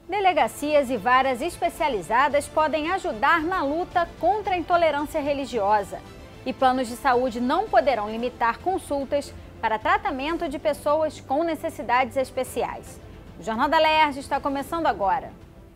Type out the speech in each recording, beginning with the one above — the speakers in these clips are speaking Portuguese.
Delegacias e varas especializadas podem ajudar na luta contra a intolerância religiosa. E planos de saúde não poderão limitar consultas para tratamento de pessoas com necessidades especiais. O Jornal da Alerj está começando agora.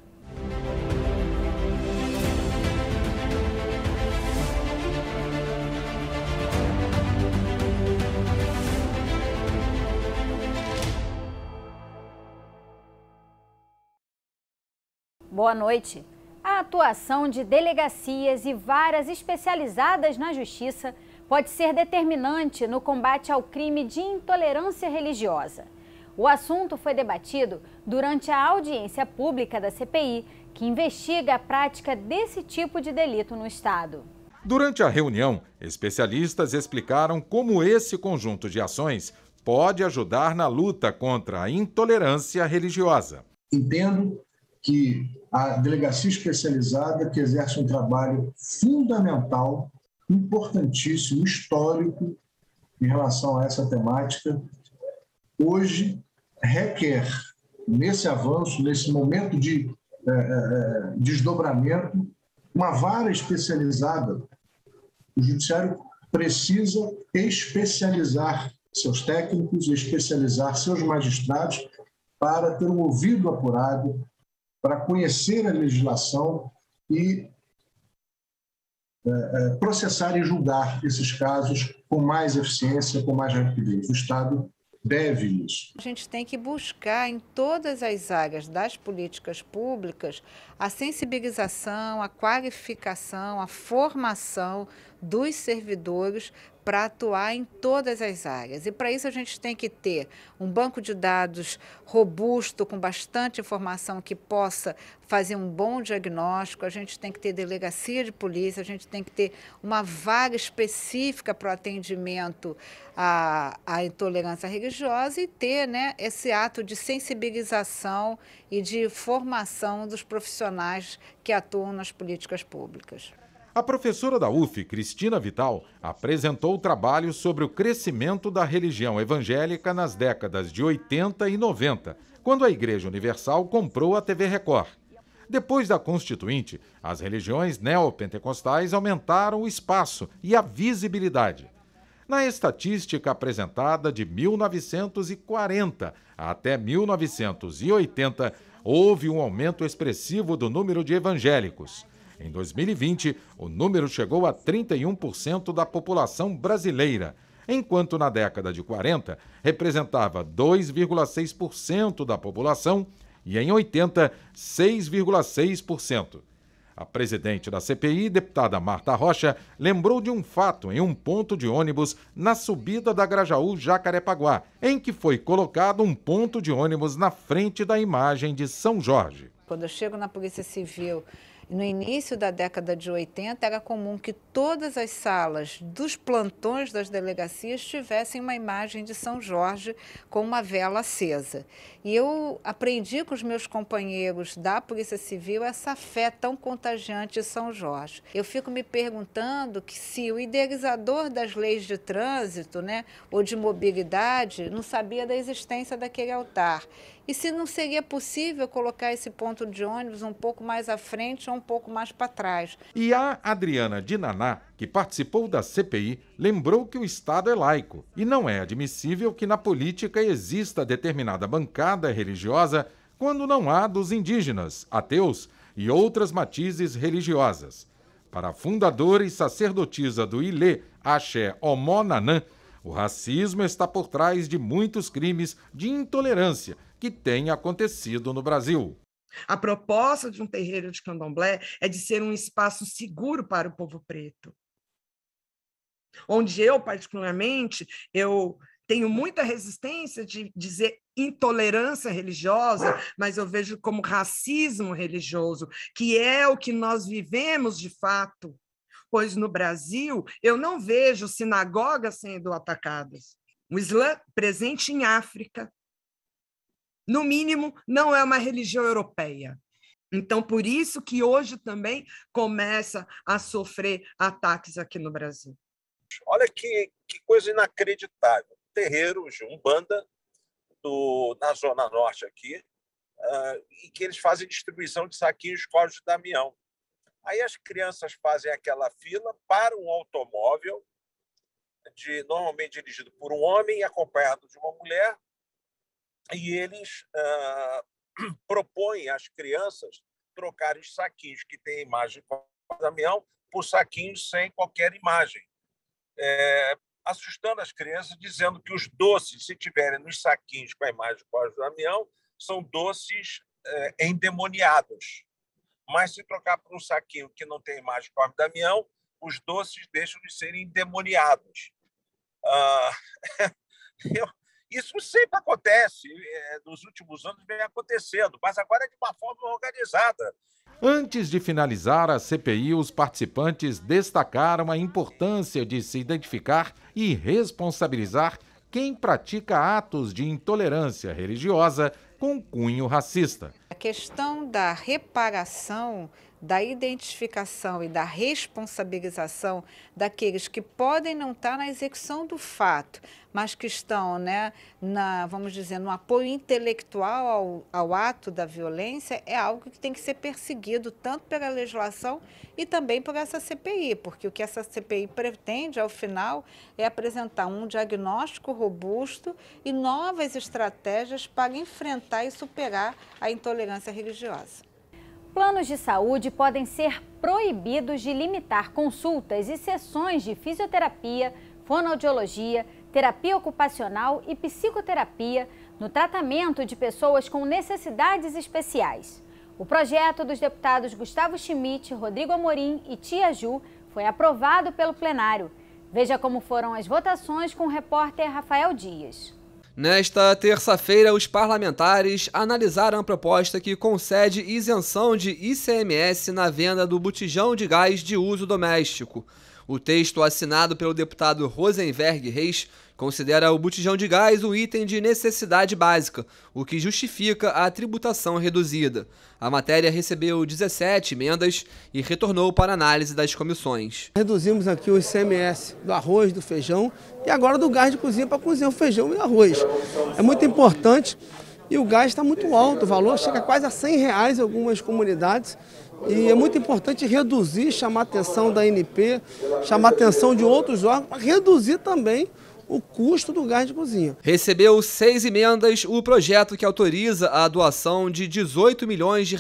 Boa noite. A atuação de delegacias e varas especializadas na justiça pode ser determinante no combate ao crime de intolerância religiosa. O assunto foi debatido durante a audiência pública da CPI, que investiga a prática desse tipo de delito no Estado. Durante a reunião, especialistas explicaram como esse conjunto de ações pode ajudar na luta contra a intolerância religiosa. Entendo que a delegacia especializada, que exerce um trabalho fundamental, importantíssimo, histórico em relação a essa temática, hoje requer, nesse avanço, nesse momento de desdobramento, uma vara especializada. O Judiciário precisa especializar seus técnicos, especializar seus magistrados para ter um ouvido apurado, para conhecer a legislação e processar e julgar esses casos com mais eficiência, com mais rapidez. O Estado deve isso. A gente tem que buscar em todas as áreas das políticas públicas a sensibilização, a qualificação, a formação dos servidores para atuar em todas as áreas. E para isso a gente tem que ter um banco de dados robusto, com bastante informação que possa fazer um bom diagnóstico, a gente tem que ter delegacia de polícia, a gente tem que ter uma vaga específica para o atendimento à intolerância religiosa e ter, né, esse ato de sensibilização e de formação dos profissionais que atuam nas políticas públicas. A professora da UF, Cristina Vital, apresentou o trabalho sobre o crescimento da religião evangélica nas décadas de 80 e 90, quando a Igreja Universal comprou a TV Record. Depois da Constituinte, as religiões neopentecostais aumentaram o espaço e a visibilidade. Na estatística apresentada de 1940 até 1980, houve um aumento expressivo do número de evangélicos. Em 2020, o número chegou a 31% da população brasileira, enquanto na década de 40 representava 2,6% da população e em 80, 6,6%. A presidente da CPI, deputada Marta Rocha, lembrou de um fato em um ponto de ônibus na subida da Grajaú-Jacarepaguá, em que foi colocado um ponto de ônibus na frente da imagem de São Jorge. Quando eu chego na Polícia Civil, no início da década de 80, era comum que todas as salas dos plantões das delegacias tivessem uma imagem de São Jorge com uma vela acesa. E eu aprendi com os meus companheiros da Polícia Civil essa fé tão contagiante de São Jorge. Eu fico me perguntando que se o idealizador das leis de trânsito, né, ou de mobilidade, não sabia da existência daquele altar. E se não seria possível colocar esse ponto de ônibus um pouco mais à frente ou um pouco mais para trás. E a Adriana Dinaná, que participou da CPI, lembrou que o Estado é laico e não é admissível que na política exista determinada bancada religiosa quando não há dos indígenas, ateus e outras matizes religiosas. Para a fundadora e sacerdotisa do Ilê, Axé Omonanã, o racismo está por trás de muitos crimes de intolerância que têm acontecido no Brasil. A proposta de um terreiro de candomblé é de ser um espaço seguro para o povo preto, onde eu, particularmente, eu tenho muita resistência de dizer intolerância religiosa, mas eu vejo como racismo religioso, que é o que nós vivemos de fato, pois no Brasil eu não vejo sinagogas sendo atacadas. O Islã presente em África, no mínimo, não é uma religião europeia. Então, por isso que hoje também começa a sofrer ataques aqui no Brasil. Olha que coisa inacreditável. Terreiro de Umbanda na Zona Norte aqui, em que eles fazem distribuição de saquinhos Cosme e Damião. Aí as crianças fazem aquela fila para um automóvel, normalmente dirigido por um homem e acompanhado de uma mulher, e eles propõem às crianças trocarem os saquinhos que têm a imagem de Cosme e Damião por saquinhos sem qualquer imagem, assustando as crianças, dizendo que os doces, se tiverem nos saquinhos com a imagem de Cosme e Damião, são doces endemoniados. Mas se trocar por um saquinho que não tem imagem de Cosme e Damião, os doces deixam de serem endemoniados. Isso sempre acontece, nos últimos anos vem acontecendo, mas agora é de uma forma organizada. Antes de finalizar a CPI, os participantes destacaram a importância de se identificar e responsabilizar quem pratica atos de intolerância religiosa com cunho racista. A questão da reparação, da identificação e da responsabilização daqueles que podem não estar na execução do fato, mas que estão, vamos dizer, no apoio intelectual ao ato da violência, é algo que tem que ser perseguido tanto pela legislação e também por essa CPI, porque o que essa CPI pretende, ao final, é apresentar um diagnóstico robusto e novas estratégias para enfrentar e superar a intolerância religiosa. Planos de saúde podem ser proibidos de limitar consultas e sessões de fisioterapia, fonoaudiologia, terapia ocupacional e psicoterapia no tratamento de pessoas com necessidades especiais. O projeto dos deputados Gustavo Schmidt, Rodrigo Amorim e Tia Ju foi aprovado pelo plenário. Veja como foram as votações com o repórter Rafael Dias. Nesta terça-feira, os parlamentares analisaram a proposta que concede isenção de ICMS na venda do botijão de gás de uso doméstico. O texto assinado pelo deputado Rosenberg Reis considera o botijão de gás um item de necessidade básica, o que justifica a tributação reduzida. A matéria recebeu 17 emendas e retornou para análise das comissões. Reduzimos aqui o ICMS do arroz, do feijão e agora do gás de cozinha para cozinhar o feijão e o arroz. É muito importante e o gás está muito alto, o valor chega quase a R$100 em algumas comunidades. E é muito importante reduzir, chamar a atenção da ANP, chamar a atenção de outros órgãos, para reduzir também o custo do gás de cozinha. Recebeu 6 emendas o projeto que autoriza a doação de R$18 milhões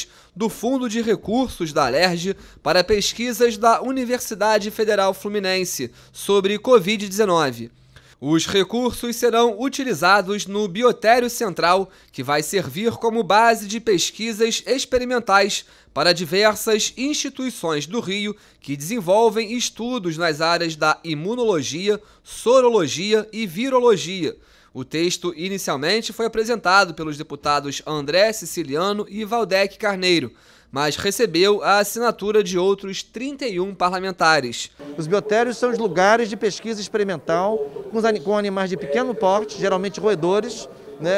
do Fundo de Recursos da Alerj para pesquisas da Universidade Federal Fluminense sobre Covid-19. Os recursos serão utilizados no Biotério Central, que vai servir como base de pesquisas experimentais para diversas instituições do Rio que desenvolvem estudos nas áreas da imunologia, sorologia e virologia. O texto inicialmente foi apresentado pelos deputados André Siciliano e Valdec Carneiro, mas recebeu a assinatura de outros 31 parlamentares. Os biotérios são os lugares de pesquisa experimental com animais de pequeno porte, geralmente roedores,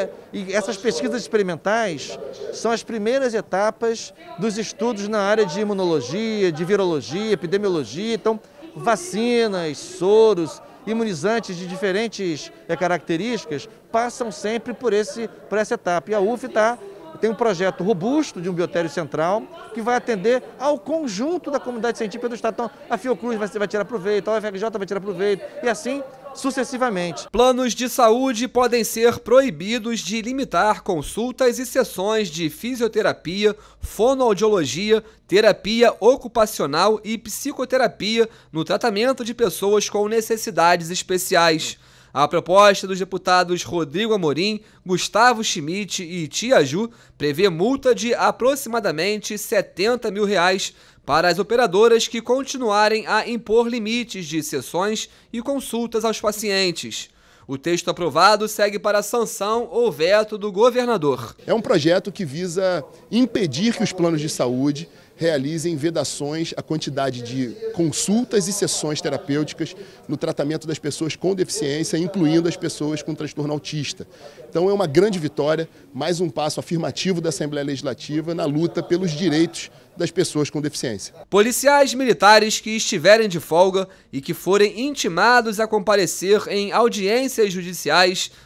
E essas pesquisas experimentais são as primeiras etapas dos estudos na área de imunologia, de virologia, epidemiologia. Então, vacinas, soros, imunizantes de diferentes características passam sempre por essa etapa. E a UF tem um projeto robusto de um biotério central que vai atender ao conjunto da comunidade científica do Estado. Então, a Fiocruz vai tirar proveito, a UFRJ vai tirar proveito e assim sucessivamente. Planos de saúde podem ser proibidos de limitar consultas e sessões de fisioterapia, fonoaudiologia, terapia ocupacional e psicoterapia no tratamento de pessoas com necessidades especiais. A proposta dos deputados Rodrigo Amorim, Gustavo Schmidt e Tia Ju prevê multa de aproximadamente R$70 mil para as operadoras que continuarem a impor limites de sessões e consultas aos pacientes. O texto aprovado segue para a sanção ou veto do governador. É um projeto que visa impedir que os planos de saúde realizem vedações à quantidade de consultas e sessões terapêuticas no tratamento das pessoas com deficiência, incluindo as pessoas com transtorno autista. Então é uma grande vitória, mais um passo afirmativo da Assembleia Legislativa na luta pelos direitos das pessoas com deficiência. Policiais militares que estiverem de folga e que forem intimados a comparecer em audiências judiciais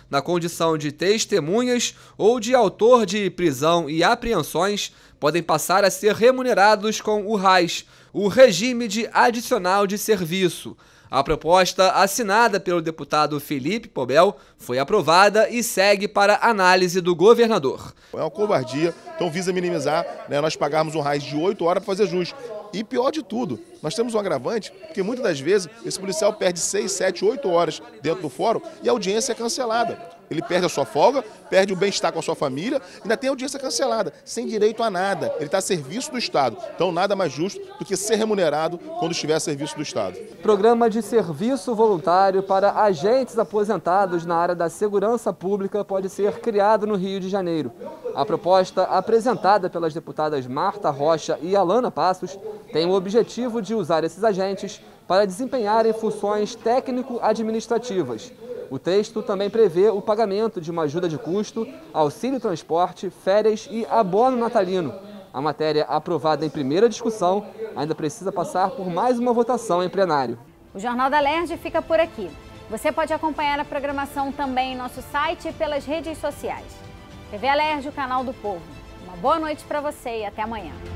na condição de testemunhas ou de autor de prisão e apreensões, podem passar a ser remunerados com o RAS, o Regime de Adicional de Serviço. A proposta, assinada pelo deputado Felipe Pobel, foi aprovada e segue para análise do governador. É uma covardia, então visa minimizar, nós pagarmos um RAS de 8 horas para fazer jus. E pior de tudo, nós temos um agravante, porque muitas das vezes esse policial perde 6, 7, 8 horas dentro do fórum e a audiência é cancelada. Ele perde a sua folga, perde o bem-estar com a sua família, ainda tem a audiência cancelada, sem direito a nada. Ele está a serviço do Estado. Então nada mais justo do que ser remunerado quando estiver a serviço do Estado. Programa de serviço voluntário para agentes aposentados na área da segurança pública pode ser criado no Rio de Janeiro. A proposta, apresentada pelas deputadas Marta Rocha e Alana Passos, tem o objetivo de usar esses agentes para desempenharem funções técnico-administrativas. O texto também prevê o pagamento de uma ajuda de custo, auxílio transporte, férias e abono natalino. A matéria, aprovada em primeira discussão, ainda precisa passar por mais uma votação em plenário. O Jornal da Alerj fica por aqui. Você pode acompanhar a programação também em nosso site e pelas redes sociais. TV Alerj, o canal do povo. Uma boa noite para você e até amanhã.